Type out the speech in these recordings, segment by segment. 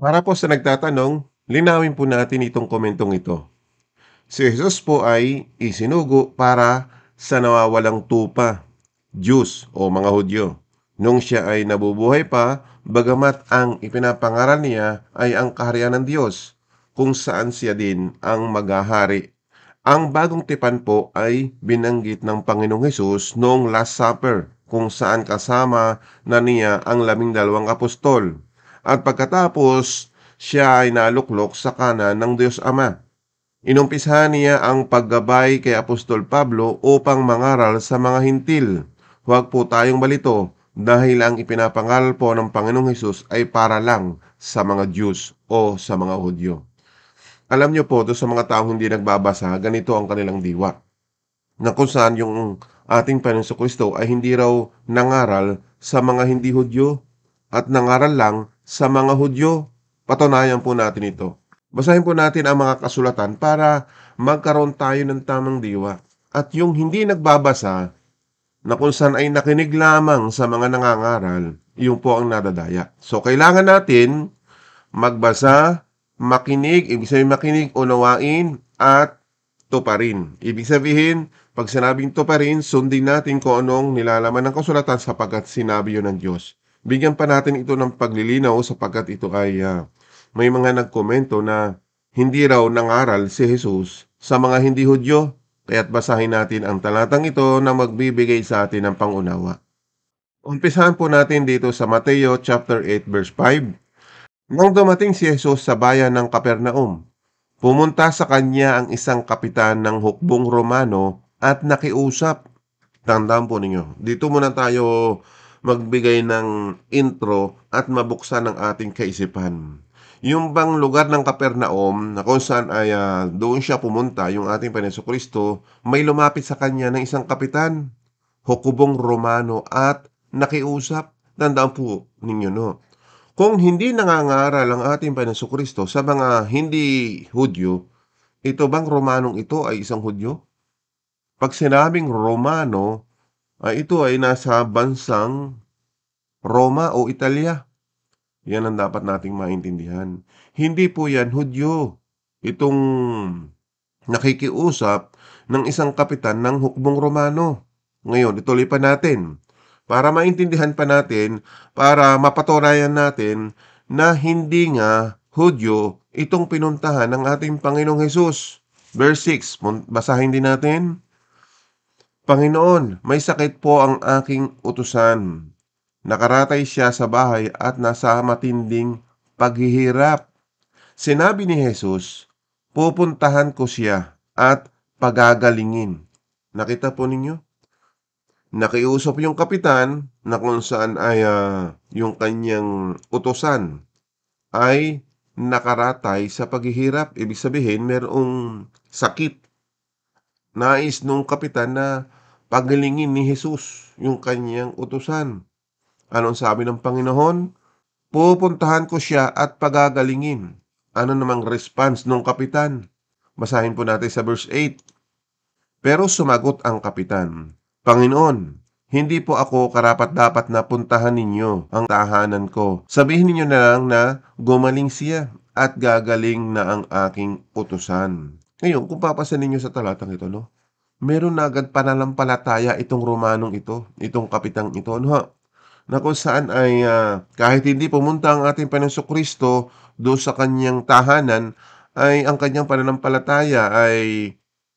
Para po sa nagtatanong, linawin po natin itong komentong ito. Si Jesus po ay isinugo para sa nawawalang tupa, Jews o mga Hudyo. Nung siya ay nabubuhay pa, bagamat ang ipinapangaral niya ay ang kaharian ng Diyos, kung saan siya din ang maghahari. Ang bagong tipan po ay binanggit ng Panginoong Hesus noong Last Supper, kung saan kasama na niya ang 12 apostol. At pagkatapos, siya ay naluklok sa kanan ng Diyos Ama. Inumpisahan niya ang paggabay kay Apostol Pablo upang mangaral sa mga hintil. Huwag po tayong malito dahil ang ipinapangaral po ng Panginoong Hesus ay para lang sa mga Jews o sa mga Hudyo. Alam niyo po, doon sa mga taong hindi nagbabasa, ganito ang kanilang diwa. Na kung saan yung ating Panginoon Kristo ay hindi raw nangaral sa mga hindi Hudyo at nangaral lang sa mga Hudyo. Patunayan po natin ito. Basahin po natin ang mga kasulatan para magkaroon tayo ng tamang diwa. At yung hindi nagbabasa, na kung saan ay nakinig lamang sa mga nangangaral, yung po ang nadadaya. So, kailangan natin magbasa, makinig, ibig sabihin makinig, unawain, at tuparin. Ibig sabihin, pag sinabing tuparin, sundin natin kung anong nilalaman ng kasulatan sapagkat sinabi yun ng Diyos. Bigyan pa natin ito ng paglilinaw sapagkat ito ay may mga nagkomento na hindi raw nangaral si Jesus sa mga hindi Hudyo. Kaya't basahin natin ang talatang ito na magbibigay sa atin ng pangunawa. Umpisahan po natin dito sa Mateo chapter 8 verse 5. Nang dumating si Jesus sa bayan ng Capernaum, pumunta sa kanya ang isang kapitan ng hukbong Romano at nakiusap. Tandaan po ninyo, dito muna tayo magbigay ng intro at mabuksan ang ating kaisipan. Yung bang lugar ng Capernaum na kung saan ay doon siya pumunta, yung ating Panginoon Kristo, may lumapit sa kanya ng isang kapitan, hukbong Romano at nakiusap. Tandaan po ninyo, no? Kung hindi nangangaral ang ating Panginoong Kristo sa mga hindi Hudyo, ito bang Romanong ito ay isang Hudyo? Pag sinabing Romano, ito ay nasa bansang Roma o Italia. Yan ang dapat nating maintindihan. Hindi po yan Hudyo. Itong nakikiusap ng isang kapitan ng hukbong Romano. Ngayon, ituloy pa natin. Para maintindihan pa natin, para mapatunayan natin na hindi nga Hudyo itong pinuntahan ng ating Panginoong Hesus. Verse 6, basahin din natin. Panginoon, may sakit po ang aking utusan. Nakaratay siya sa bahay at nasa matinding paghihirap. Sinabi ni Jesus, pupuntahan ko siya at pagagalingin. Nakita po ninyo? Nakiusap yung kapitan na kung saan ay yung kanyang utusan ay nakaratay sa paghihirap. Ibig sabihin, merong sakit. Nais nung kapitan na pagalingin ni Jesus yung kanyang utusan. Anong sabi ng Panginoon? Pupuntahan ko siya at pagagalingin. Ano namang response nung kapitan? Basahin po natin sa verse 8. Pero sumagot ang kapitan, Panginoon, hindi po ako karapat-dapat na puntahan ninyo ang tahanan ko. Sabihin ninyo na lang na gumaling siya at gagaling na ang aking utusan. Ngayon, kung papasan ninyo sa talatang ito, no? Meron na agad pananampalataya itong Romanong ito, itong kapitang ito, no? Na kung saan ay kahit hindi pumunta ang ating Panginoong Kristo doon sa kanyang tahanan, ay ang kanyang pananampalataya ay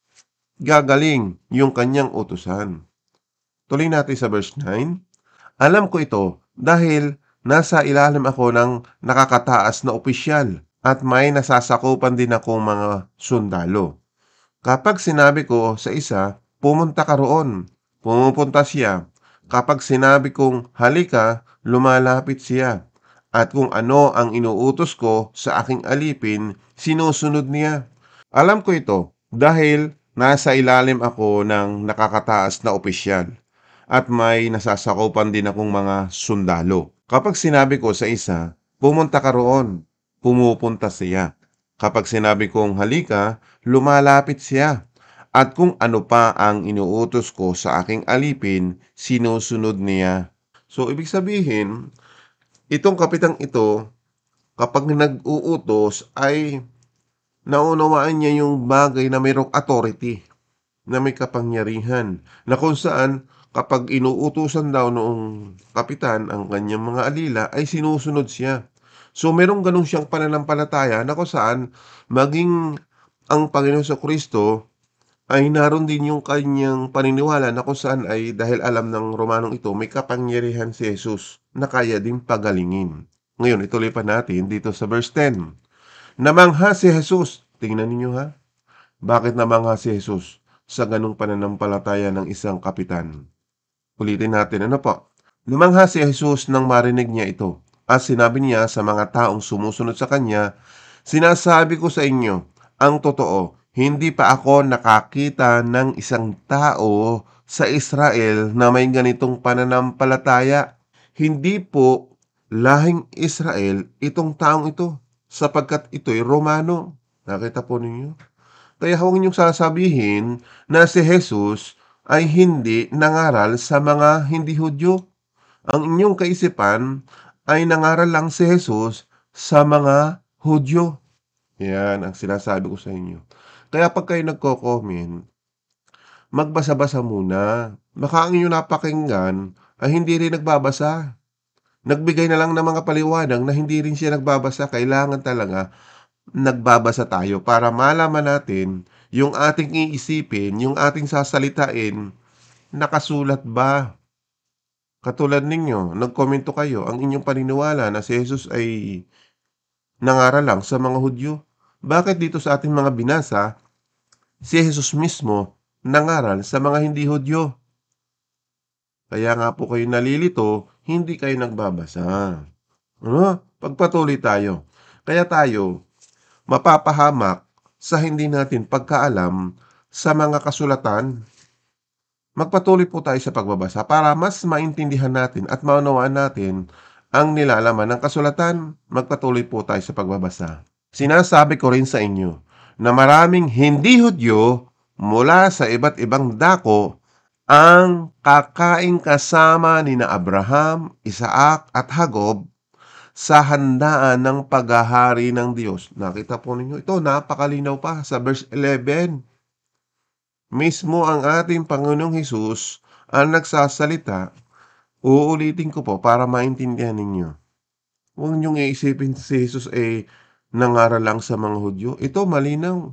gagaling yung kanyang utusan. Tuloy natin sa verse 9. Alam ko ito dahil nasa ilalim ako ng nakakataas na opisyal at may nasasakupan din akong mga sundalo. Kapag sinabi ko sa isa, pumunta ka roon, pumupunta siya. Kapag sinabi kong halika, lumalapit siya. At kung ano ang inuutos ko sa aking alipin, sinusunod niya. Alam ko ito dahil nasa ilalim ako ng nakakataas na opisyal at may nasasakupan din akong mga sundalo. Kapag sinabi ko sa isa, pumunta ka roon, pumupunta siya. Kapag sinabi kong halika, lumalapit siya. At kung ano pa ang inuutos ko sa aking alipin, sinusunod niya. So, ibig sabihin, itong kapitang ito kapag nag-uutos ay naunawaan niya yung bagay na mayroong authority, na may kapangyarihan, na kung saan kapag inuutusan daw noong kapitan ang kanyang mga alila ay sinusunod siya. So merong ganun siyang pananampalataya na kung saan maging ang Panginoon Kristo ay naroon din yung kanyang paniniwala na kung saan ay dahil alam ng Romanong ito may kapangyarihan si Jesus na kaya ding pagalingin. Ngayon, ituloy pa natin dito sa verse 10. Namangha si Jesus. Tingnan ninyo ha. Bakit namangha si Jesus sa ganung pananampalataya ng isang kapitan? Ulitin natin, ano po? Namangha si Jesus nang marinig niya ito. At sinabi niya sa mga taong sumusunod sa kanya, sinasabi ko sa inyo, ang totoo, hindi pa ako nakakita ng isang tao sa Israel na may ganitong pananampalataya. Hindi po lahing Israel itong taong ito, sapagkat ito'y Romano. Nakita po ninyo? Kaya huwag niyong sasabihin na si Jesus ay hindi nangaral sa mga hindi Hudyo. Ang inyong kaisipan ay nangaral lang si Jesus sa mga Hudyo. Yan ang sinasabi ko sa inyo. Kaya pag kayo nagko-comment, magbasa-basa muna. Baka ang inyong napakinggan ay hindi rin nagbabasa. Nagbigay na lang ng mga paliwanag na hindi rin siya nagbabasa. Kailangan talaga nagbabasa tayo para malaman natin yung ating iisipin, yung ating sasalitain, nakasulat ba? Katulad ninyo, nagkomento kayo, ang inyong paniniwala na si Jesus ay nangaral lang sa mga Hudyo. Bakit dito sa ating mga binasa, si Jesus mismo nangaral sa mga hindi Hudyo? Kaya nga po kayo nalilito, hindi kayo nagbabasa. Ano? Pagpatuloy tayo. Kaya tayo, mapapahamak sa hindi natin pagkaalam sa mga kasulatan. Magpatuloy po tayo sa pagbabasa para mas maintindihan natin at maunawaan natin ang nilalaman ng kasulatan. Magpatuloy po tayo sa pagbabasa. Sinasabi ko rin sa inyo na maraming hindi Hudyo mula sa iba't ibang dako ang kakaing kasama ni na Abraham, Isaac at Jacob sa handaan ng paghahari ng Diyos. Nakita po ninyo ito, napakalinaw pa sa verse 11. Mismo ang ating Panginoong Hesus ang nagsasalita. Uulitin ko po para maintindihan ninyo. Huwag niyong iisipin si Jesus nangaral lang sa mga Hudyo. Ito malinaw.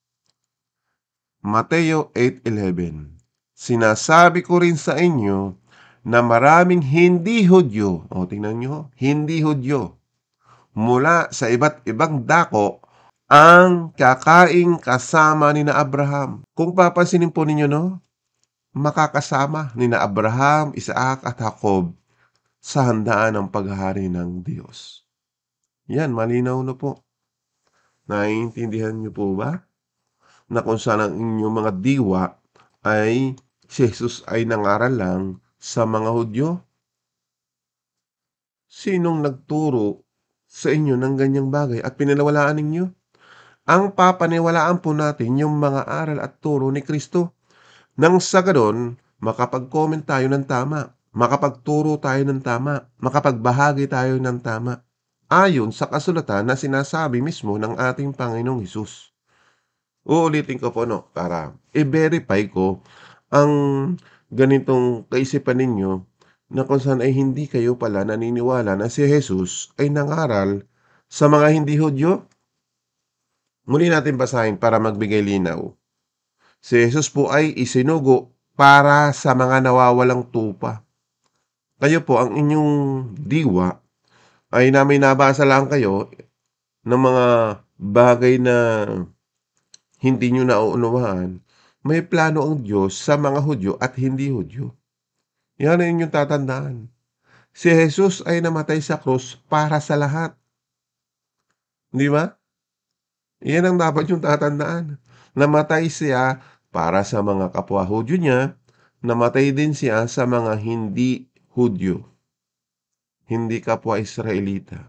Mateo 8:11. Sinasabi ko rin sa inyo na maraming hindi Hudyo, o tingnan nyo, hindi Hudyo, mula sa iba't ibang dako ang kakaing kasama ni na Abraham. Kung papansinin po ninyo, no, makakasama ni na Abraham, Isaac at Jacob sa handaan ng paghahari ng Diyos. Yan, malinaw na po. Naiintindihan niyo po ba? Na kung saan ang inyong mga diwa ay si Jesus ay nangaral lang sa mga Hudyo? Sinong nagturo sa inyo ng ganyang bagay at pinanawalaan ninyo? Ang papaniwalaan po natin yung mga aral at turo ni Kristo. Nang sa ganon, makapag-comment tayo ng tama, makapagturo tayo ng tama, makapagbahagi tayo ng tama, ayon sa kasulatan na sinasabi mismo ng ating Panginoong Hesus. Uulitin ko po, no, para i-verify ko ang ganitong kaisipan ninyo na kung saan ay hindi kayo pala naniniwala na si Jesus ay nangaral sa mga hindi Hudyo. Muli natin basahin para magbigay linaw. Si Jesus po ay isinugo para sa mga nawawalang tupa. Kayo po, ang inyong diwa ay may nabasa lang kayo ng mga bagay na hindi nyo nauunawaan. May plano ang Diyos sa mga Hudyo at hindi Hudyo. Yan ang inyong tatandaan. Si Jesus ay namatay sa krus para sa lahat. Di ba? Yan ang dapat yung tatandaan. Namatay siya para sa mga kapwa Hudyo niya, namatay din siya sa mga hindi Hudyo, hindi kapwa Israelita.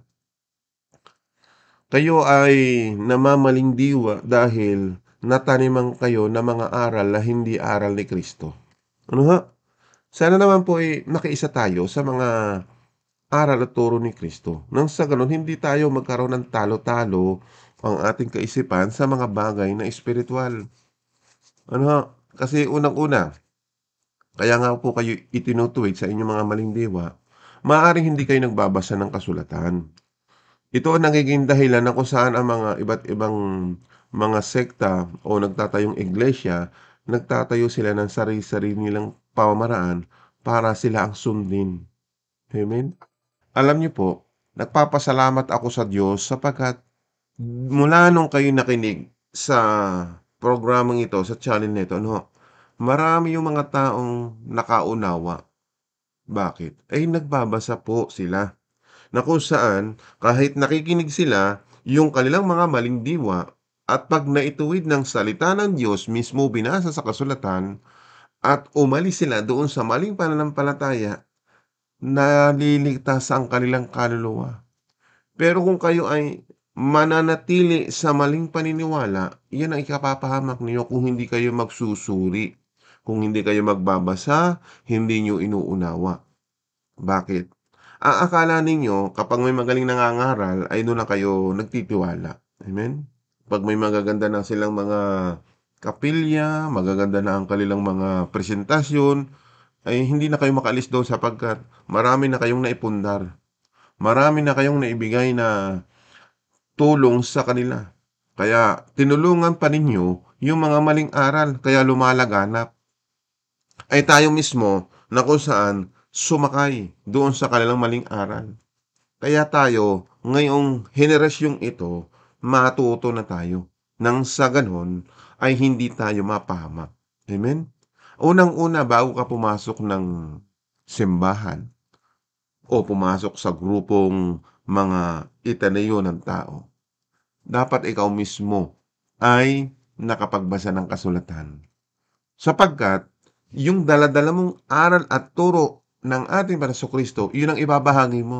Kayo ay namamaling diwa dahil nataniman kayo ng mga aral na hindi aral ni Kristo. Ano ha? Sana naman po ay makiisa tayo sa mga aral at turo ni Kristo. Nang sa gano'n hindi tayo magkaroon ng talo-talo ang ating kaisipan sa mga bagay na espiritual. Ano ho, kasi unang-una, kaya nga po kayo itinutuwid sa inyong mga maling diwa, maaaring hindi kayo nagbabasa ng kasulatan. Ito ang nagiging dahilan na kung saan ang mga iba't ibang mga sekta o nagtatayong iglesia, nagtatayo sila ng sarili-sarili nilang pamamaraan para sila ang sundin. Amen? Alam niyo po, nagpapasalamat ako sa Diyos sapagkat mula nung kayo nakinig sa programang ito, sa channel nito, ano, marami yung mga taong nakaunawa. Bakit? Ay nagbabasa po sila na kung saan kahit nakikinig sila, yung kanilang mga maling diwa at pag naituwid ng salita ng Diyos mismo binasa sa kasulatan at umalis sila doon sa maling pananampalataya, naliligtas ang kanilang kaluluwa. Pero kung kayo ay mananatili sa maling paniniwala, yan ang ikapapahamak niyo kung hindi kayo magsusuri, kung hindi kayo magbabasa, hindi niyo inuunawa. Bakit? Akala ninyo kapag may magaling nangangaral ay doon lang kayo nagtitiwala. Amen? 'Pag may magaganda na silang mga kapilya, magaganda na ang kanilang mga presentasyon, ay hindi na kayo makaalis doon sapagkat marami na kayong naipundar. Marami na kayong naibigay na tulong sa kanila. Kaya tinulungan pa ninyo yung mga maling aral kaya lumalaganap. Ay tayo mismo na kung saan sumakay doon sa kanilang maling aral. Kaya tayo, ngayong henerasyong ito, matuto na tayo. Nang sa ganon, ay hindi tayo mapahamak. Amen? Unang-una, bago ka pumasok ng simbahan o pumasok sa grupong mga itanayo ng tao, dapat ikaw mismo ay nakapagbasa ng kasulatan. Sapagkat yung dala-dala mong aral at turo ng ating Kristo, yun ang ibabahagi mo.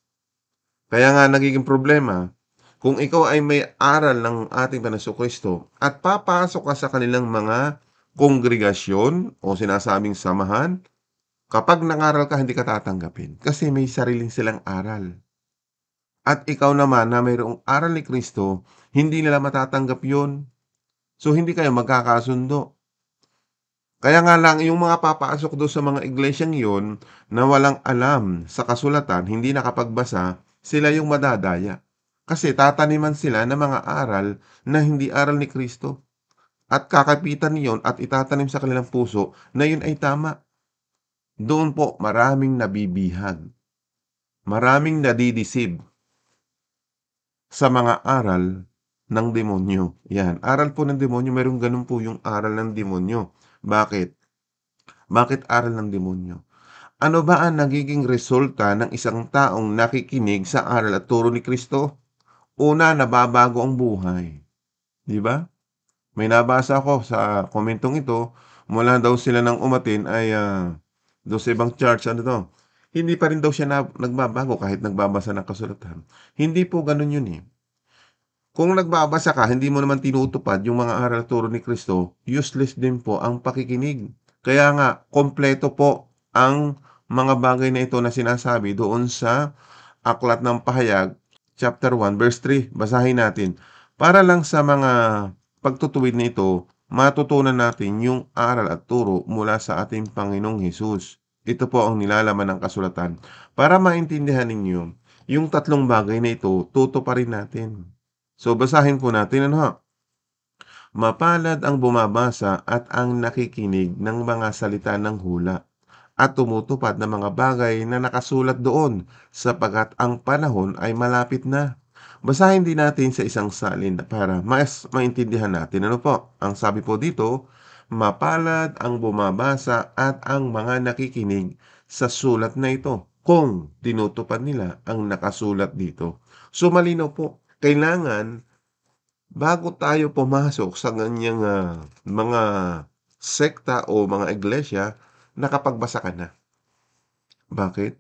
Kaya nga nagiging problema, kung ikaw ay may aral ng ating Kristo at papasok ka sa kanilang mga kongregasyon o sinasabing samahan, kapag nangaral ka, hindi ka tatanggapin kasi may sariling silang aral. At ikaw naman na mayroong aral ni Kristo, hindi nila matatanggap yun. So, hindi kayo magkakasundo. Kaya nga lang yung mga papasok doon sa mga iglesyang yun na walang alam sa kasulatan, hindi nakapagbasa, sila yung madadaya. Kasi tataniman sila ng mga aral na hindi aral ni Kristo. At kakapitan niyon at itatanim sa kanilang puso na yun ay tama. Doon po maraming nabibihag. Maraming nadidisib sa mga aral ng demonyo. Yan, aral po ng demonyo, mayroong ganun po yung aral ng demonyo. Bakit? Bakit aral ng demonyo? Ano ba ang nagiging resulta ng isang taong nakikinig sa aral at turo ni Kristo? Una, nababago ang buhay. Di ba? May nabasa ako sa komentong ito, mula daw sila ng umatin ay doon sa ibang church, ano to, hindi pa rin daw siya nagbabago kahit nagbabasa ng kasulatan. Hindi po ganun yun eh. Kung nagbabasa ka, hindi mo naman tinutupad yung mga aral at turo ni Kristo, useless din po ang pakikinig. Kaya nga, kompleto po ang mga bagay na ito na sinasabi doon sa Aklat ng Pahayag, chapter 1, verse 3. Basahin natin. Para lang sa mga pagtutuwid na ito, matutunan natin yung aral at turo mula sa ating Panginoong Hesus. Ito po ang nilalaman ng kasulatan. Para maintindihan ninyo, yung tatlong bagay na ito, tutuparin natin. So, basahin po natin, ano ha? Mapalad ang bumabasa at ang nakikinig ng mga salita ng hula at tumutupad ng mga bagay na nakasulat doon sapagkat ang panahon ay malapit na. Basahin din natin sa isang salin para mas maintindihan natin. Ano po? Ang sabi po dito, mapalad ang bumabasa at ang mga nakikinig sa sulat na ito kung tinutupad nila ang nakasulat dito. So malinaw po, kailangan bago tayo pumasok sa ganyang mga sekta o mga iglesia, nakapagbasa ka na. Bakit?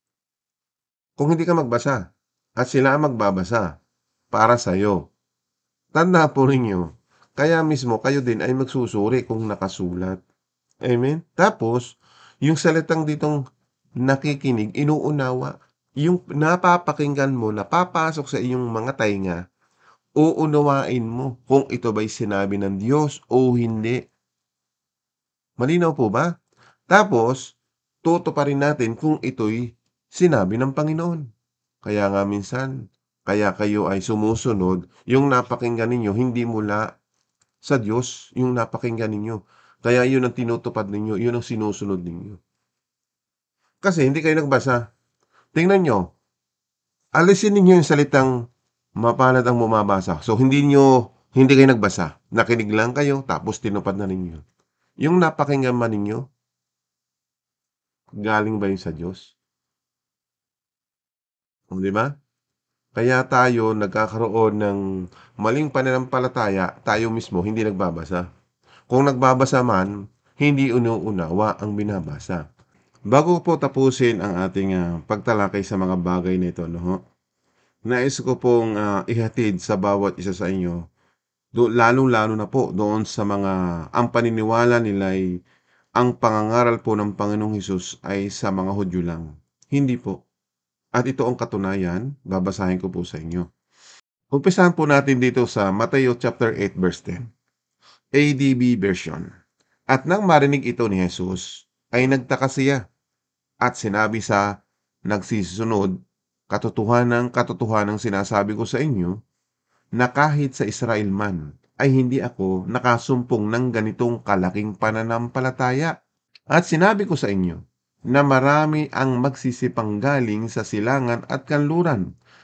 Kung hindi ka magbasa at sila ang magbabasa para sa'yo, tanda po ninyo, kaya mismo kayo din ay magsusuri kung nakasulat. Amen? Tapos, yung salitang ditong nakikinig, inuunawa. yung napapakinggan mo, napapasok sa iyong mga tainga, uunawain mo kung ito ba'y sinabi ng Diyos o hindi. Malinaw po ba? Tapos, tutuparin natin kung ito'y sinabi ng Panginoon. Kaya nga minsan, kaya kayo ay sumusunod, yung napakinggan ninyo hindi mula sa Diyos, yung napakinggan ninyo. Kaya yun ang tinutupad ninyo, yun ang sinusunod ninyo. Kasi hindi kayo nagbasa. Tingnan nyo, alisin ninyo yung salitang mapalad ang bumabasa. So, hindi kayo nagbasa. Nakinig lang kayo, tapos tinupad na ninyo. Yung napakinggan man ninyo, galing ba yun sa Diyos? O, di ba? Kaya tayo nagkakaroon ng maling pananampalataya, tayo mismo hindi nagbabasa. Kung nagbabasa man, hindi inuunawa ang binabasa. Bago po tapusin ang ating pagtalakay sa mga bagay na ito, no? Nais ko pong ihatid sa bawat isa sa inyo, lalong-lalo na po doon sa mga ang paniniwala nila ay ang pangangaral po ng Panginoong Hesus ay sa mga Hudyo lang. Hindi po. At ito ang katunayan, babasahin ko po sa inyo. Umpisahan po natin dito sa Mateo chapter 8 verse 10, ADB version. At nang marinig ito ni Jesus, ay nagtaka siya at sinabi sa nagsisunod, katotohanan sinasabi ko sa inyo, na kahit sa Israel man, ay hindi ako nakasumpong ng ganitong kalaking pananampalataya. At sinabi ko sa inyo, na marami ang magsisipanggaling sa silangan at kanluran,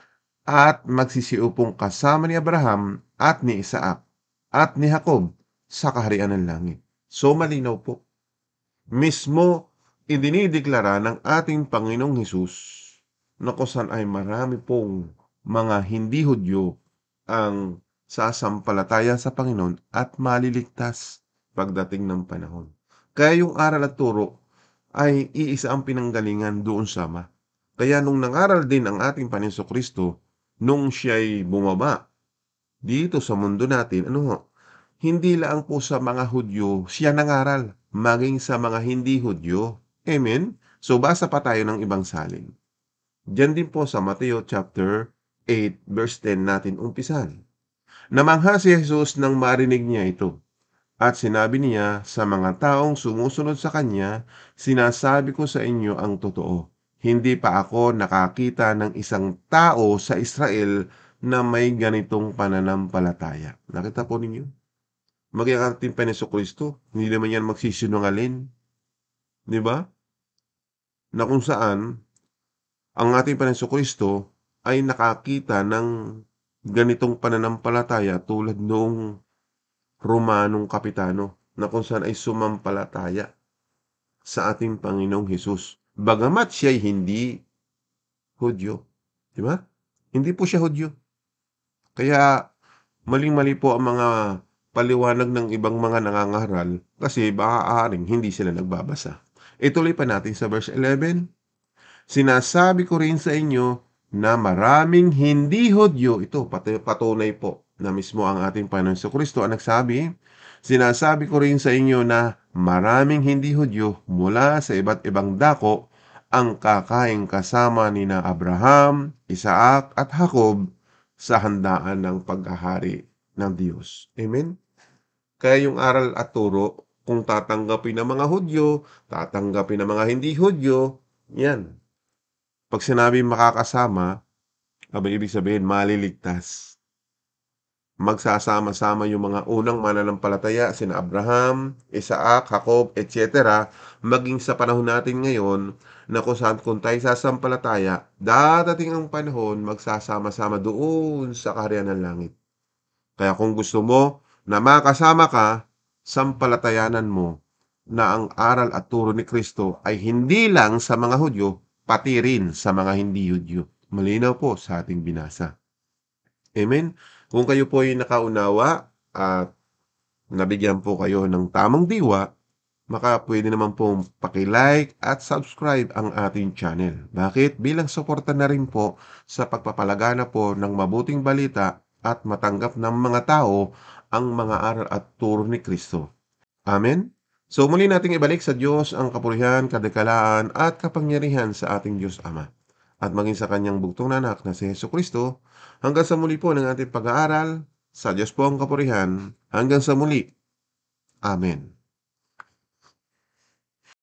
at magsisiupong kasama ni Abraham at ni Isaac at ni Jacob sa kaharian ng langit. So malinaw po. Mismo idinideklara ng ating Panginoong Hesus na kung saan ay marami pong mga hindi Hudyo ang sasampalataya sa Panginoon at maliligtas pagdating ng panahon. Kaya yung aral at turo ay iisa ang pinanggalingan doon sa Ama. Kaya nung nangaral din ang ating Panginoon Kristo, nung siya'y bumaba dito sa mundo natin, hindi lang po sa mga Hudyo siya nangaral, maging sa mga hindi Hudyo. Amen? So basa pa tayo ng ibang salin. Diyan din po sa Mateo chapter 8 verse 10 natin umpisan. Namangha si Jesus nang marinig niya ito. At sinabi niya sa mga taong sumusunod sa kanya, sinasabi ko sa inyo ang totoo. Hindi pa ako nakakita ng isang tao sa Israel na may ganitong pananampalataya. Nakita po ninyo? Maging ang ating Panginoon Kristo, hindi naman yan magsisinungaling. Di ba? Na kung saan, ang ating Panginoon Kristo ay nakakita ng ganitong pananampalataya tulad noong Romanong kapitano na kung saan ay sumampalataya sa ating Panginoong Hesus. Bagamat siya ay hindi Hudyo. Di ba? Hindi po siya Hudyo. Kaya maling-mali po ang mga paliwanag ng ibang mga nangangaral kasi maaaring hindi sila nagbabasa. Ituloy pa natin sa verse 11. Sinasabi ko rin sa inyo na maraming hindi Hudyo, ito patunay po na mismo ang ating Panginoon Kristo ang nagsabi, sinasabi ko rin sa inyo na maraming hindi Hudyo mula sa iba't ibang dako ang kakaing kasama ni na Abraham, Isaac at Jacob sa handaan ng paghahari ng Diyos. Amen? Kaya yung aral at turo, kung tatanggapin ng mga Hudyo, tatanggapin ng mga hindi Hudyo, yan. Pag sinabi makakasama, ibig sabihin maliligtas. Magsasama-sama yung mga unang mananampalataya, sina Abraham, Isaac, Jacob, etc. Maging sa panahon natin ngayon, na kung saan kung tayo sasampalataya, dadating ang panahon, magsasama-sama doon sa kaharian ng langit. Kaya kung gusto mo na makasama ka, sampalatayanan mo na ang aral at turo ni Kristo ay hindi lang sa mga Hudyo, pati rin sa mga hindi Hudyo. Malinaw po sa ating binasa. Amen? Kung kayo po ay nakaunawa at nabigyan po kayo ng tamang diwa, pwede naman pong paki-like at subscribe ang ating channel. Bakit? Bilang suporta na rin po sa pagpapalagana po ng mabuting balita at matanggap ng mga tao ang mga aral at turo ni Kristo. Amen? So muli nating ibalik sa Diyos ang kapurihan, kadekalaan at kapangyarihan sa ating Diyos Ama. at maging sa kanyang bugtong na anak na si Jesucristo. Hanggang sa muli po ng ating pag-aaral, sa Diyos po ang kapurihan. Hanggang sa muli. Amen.